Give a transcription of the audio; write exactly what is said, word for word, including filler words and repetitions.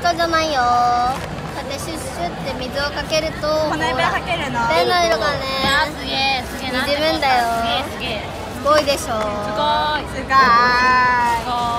人じゃないよ。こうやってシュッシュって水をかけるとこの指輪かけるの。 手の色がねすげえすげえ。 にじむんだよ。 すげえすげえ。 すごいでしょ。 すごい。 すごーい。 すごい。